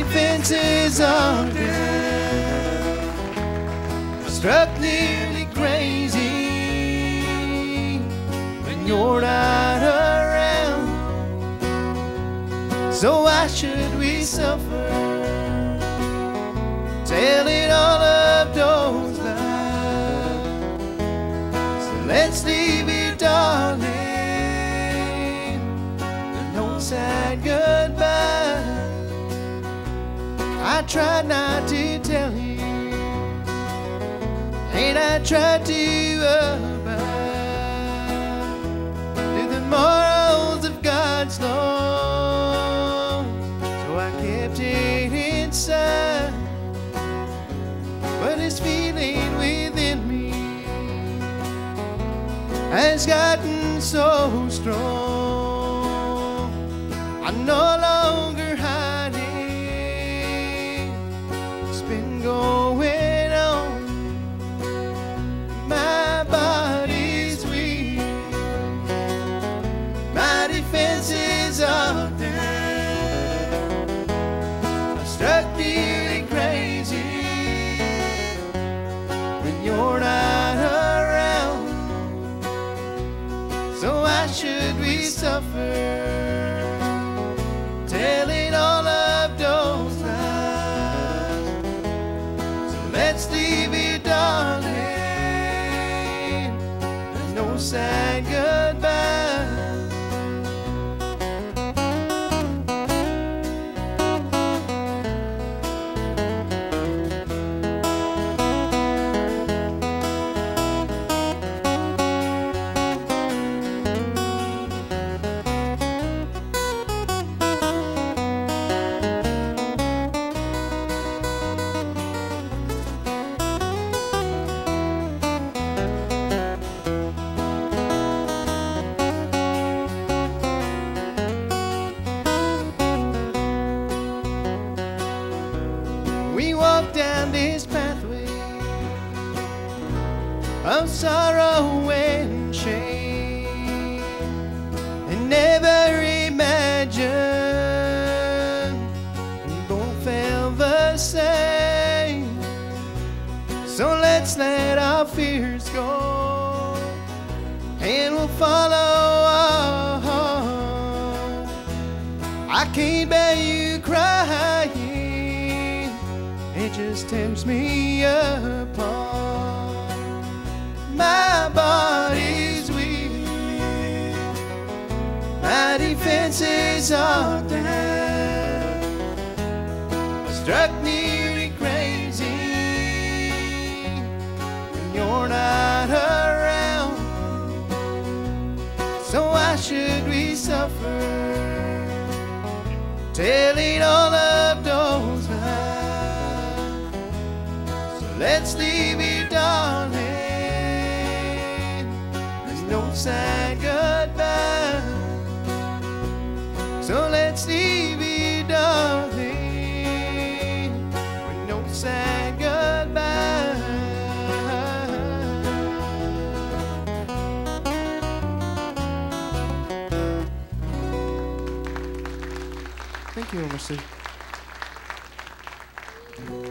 defenses are down. Struck nearly crazy when you're not around. So why should we suffer? Telling all of those lies. So let's leave it, darling. No sad goodbye. I tried not to tell you, and I tried to abide to the morals of God's law. So I kept it inside, but this feeling within me has gotten so strong. I'm no longer hiding. It's been going on. My body's weak. My defenses are down. I'm struck nearly crazy when you're not around. So why should we suffer? Telling all of those lies. So let's leave it, darling. There's no sad goodbye. We walk down this pathway of sorrow and shame, and never imagined we both felt the same. So let's let our fears go, and we'll follow on. I can't bear you crying. It just tears me apart. My body's weak. My defenses are down. I struck nearly crazy when you're not around. So why should we suffer? Telling all of those lies. Let's leave it, darling. There's no sad goodbye. So let's leave it, darling, with no sad goodbye. Thank you, Mercy.